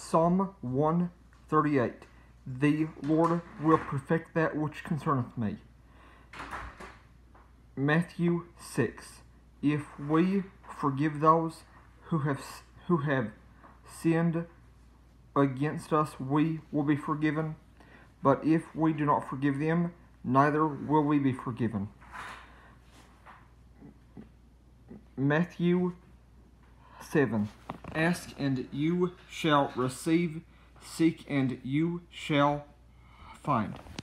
Psalm 138. The Lord will perfect that which concerneth me. Matthew 6. If we forgive those who have sinned against us, we will be forgiven. But if we do not forgive them, neither will we be forgiven. Matthew 7. Ask and you shall receive, seek and you shall find.